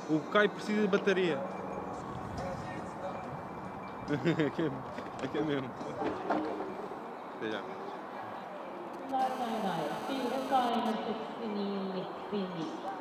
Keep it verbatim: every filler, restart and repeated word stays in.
O Caio precisa de bateria. Aqui é, aqui é mesmo. Até já. Nei, nei, nei. Fire guider sixty-nine nitti-ni.